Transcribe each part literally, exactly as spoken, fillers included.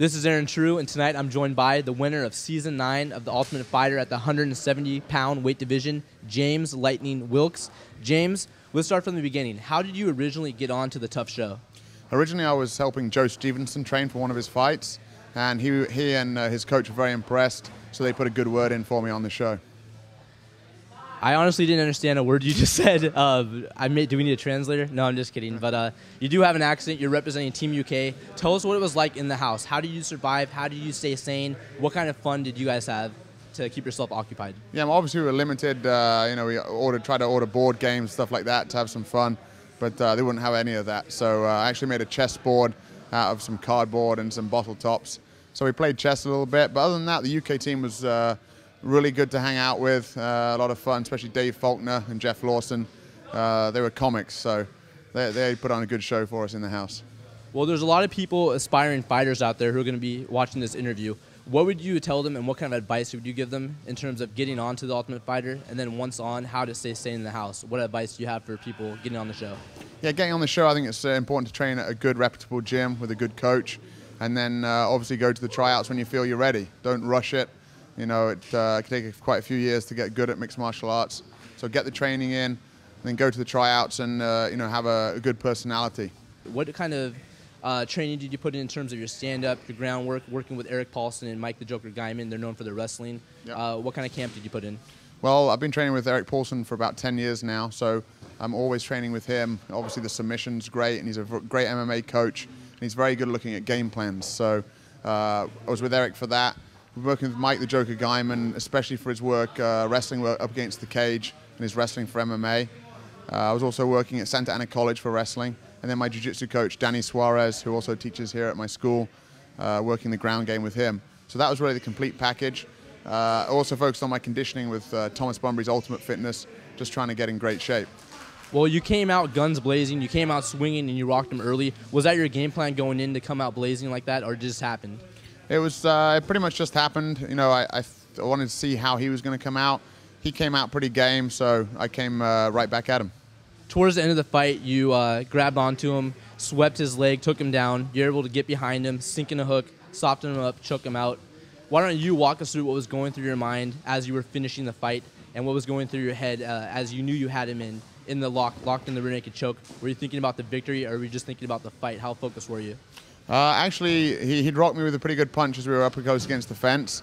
This is Aaron True, and tonight I'm joined by the winner of Season nine of The Ultimate Fighter at the one hundred seventy pound weight division, James Lightning Wilkes. James, let's start from the beginning. How did you originally get on to the Tough Show? Originally, I was helping Joe Stevenson train for one of his fights, and he, he and uh, his coach were very impressed, so they put a good word in for me on the show. I honestly didn't understand a word you just said. Uh, I may, do we need a translator? No, I'm just kidding. But uh, you do have an accent. You're representing Team U K. Tell us what it was like in the house. How did you survive? How did you stay sane? What kind of fun did you guys have to keep yourself occupied? Yeah, well, obviously we were limited. Uh, you know, we ordered, tried to order board games, stuff like that, to have some fun. But uh, they wouldn't have any of that. So uh, I actually made a chess board out of some cardboard and some bottle tops. So we played chess a little bit. But other than that, the U K team was uh, really good to hang out with. Uh, a lot of fun, especially Dave Faulkner and Jeff Lawson. Uh, they were comics, so they, they put on a good show for us in the house. Well, there's a lot of people, aspiring fighters out there who are going to be watching this interview. What would you tell them, and what kind of advice would you give them in terms of getting on to the Ultimate Fighter, and then once on, how to stay sane in the house? What advice do you have for people getting on the show? Yeah, getting on the show, I think it's uh, important to train at a good, reputable gym with a good coach, and then uh, obviously go to the tryouts when you feel you're ready. Don't rush it. You know, it uh, can take quite a few years to get good at mixed martial arts. So get the training in, and then go to the tryouts and uh, you know, have a, a good personality. What kind of uh, training did you put in in terms of your stand-up, your groundwork, working with Eric Paulson and Mike the Joker Guyman? They're known for their wrestling. Yep. Uh, what kind of camp did you put in? Well, I've been training with Eric Paulson for about ten years now, so I'm always training with him. Obviously, the submission's great, and he's a great M M A coach, and he's very good looking at game plans. So uh, I was with Eric for that. We're working with Mike the Joker Guyman, especially for his work, uh, wrestling work up against the cage, and his wrestling for M M A. Uh, I was also working at Santa Ana College for wrestling, and then my jiu-jitsu coach, Danny Suarez, who also teaches here at my school, uh, working the ground game with him. So that was really the complete package. Uh, I also focused on my conditioning with uh, Thomas Bunbury's Ultimate Fitness, just trying to get in great shape. Well, you came out guns blazing, you came out swinging, and you rocked him early. Was that your game plan going in to come out blazing like that, or it just happened? It was uh, it pretty much just happened. You know, I, I, I wanted to see how he was going to come out. He came out pretty game, so I came uh, right back at him. Towards the end of the fight, you uh, grabbed onto him, swept his leg, took him down. You're able to get behind him, sink in a hook, soften him up, choke him out. Why don't you walk us through what was going through your mind as you were finishing the fight, and what was going through your head uh, as you knew you had him in, in the lock, locked in the rear naked choke? Were you thinking about the victory, or were you just thinking about the fight? How focused were you? Uh, actually, he, he'd rocked me with a pretty good punch as we were up close against the fence.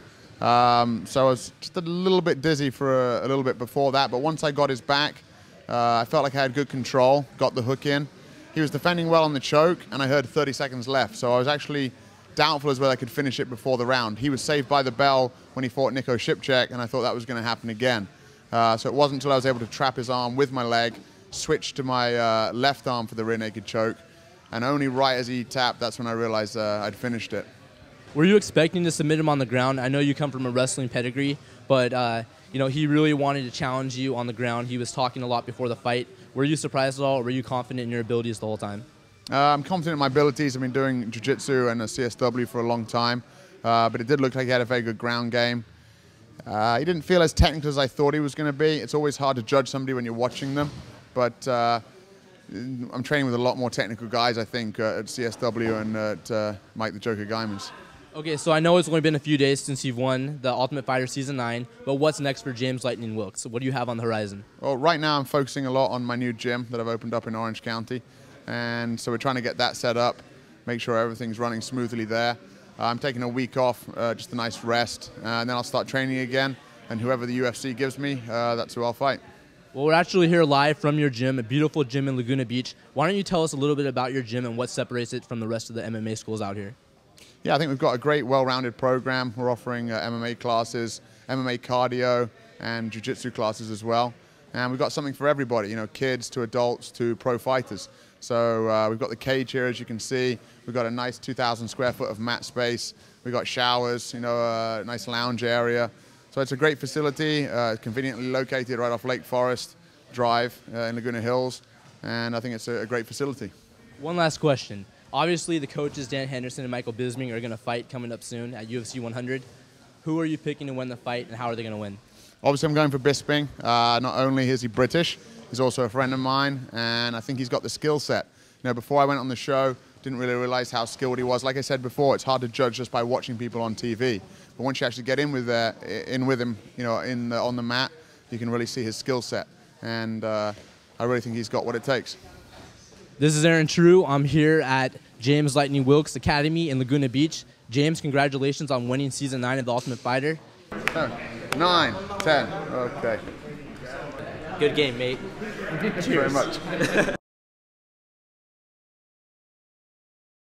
Um, so I was just a little bit dizzy for a, a little bit before that. But once I got his back, uh, I felt like I had good control, got the hook in. He was defending well on the choke, and I heard thirty seconds left. So I was actually doubtful as whether I could finish it before the round. He was saved by the bell when he fought Nico Shipchak, and I thought that was going to happen again. Uh, so it wasn't until I was able to trap his arm with my leg, switch to my uh, left arm for the rear naked choke, and only right as he tapped, that's when I realized uh, I'd finished it. Were you expecting to submit him on the ground? I know you come from a wrestling pedigree, but uh, you know, he really wanted to challenge you on the ground. He was talking a lot before the fight. Were you surprised at all, or were you confident in your abilities the whole time? Uh, I'm confident in my abilities. I've been doing jiu-jitsu and a C S W for a long time, uh, but it did look like he had a very good ground game. Uh, he didn't feel as technical as I thought he was going to be. It's always hard to judge somebody when you're watching them, but uh, I'm training with a lot more technical guys, I think, uh, at C S W and at uh, Mike the Joker Guyman's. Okay, so I know it's only been a few days since you've won the Ultimate Fighter Season nine, but what's next for James Lightning Wilkes? What do you have on the horizon? Well, right now I'm focusing a lot on my new gym that I've opened up in Orange County, and so we're trying to get that set up, make sure everything's running smoothly there. Uh, I'm taking a week off, uh, just a nice rest, uh, and then I'll start training again, and whoever the U F C gives me, uh, that's who I'll fight. Well, we're actually here live from your gym, a beautiful gym in Laguna Beach. Why don't you tell us a little bit about your gym and what separates it from the rest of the M M A schools out here? Yeah, I think we've got a great, well-rounded program. We're offering uh, M M A classes, M M A cardio, and jiu-jitsu classes as well. And we've got something for everybody, you know, kids to adults to pro fighters. So uh, we've got the cage here, as you can see. We've got a nice two thousand square foot of mat space. We've got showers, you know, a nice lounge area. So it's a great facility, uh, conveniently located right off Lake Forest Drive uh, in Laguna Hills. And I think it's a, a great facility. One last question. Obviously, the coaches Dan Henderson and Michael Bisping are going to fight coming up soon at U F C one hundred. Who are you picking to win the fight, and how are they going to win? Obviously, I'm going for Bisping. Uh, not only is he British, he's also a friend of mine, and I think he's got the skill set. You know, before I went on the show, Didn't really realize how skilled he was. Like I said before, it's hard to judge just by watching people on T V. But once you actually get in with uh, in with him, you know, in the, on the mat, you can really see his skill set. And uh, I really think he's got what it takes. This is Aaron True. I'm here at James Lightning Wilkes Academy in Laguna Beach. James, congratulations on winning season nine of The Ultimate Fighter. ten, nine, ten. Okay. Good game, mate. Thank you very much.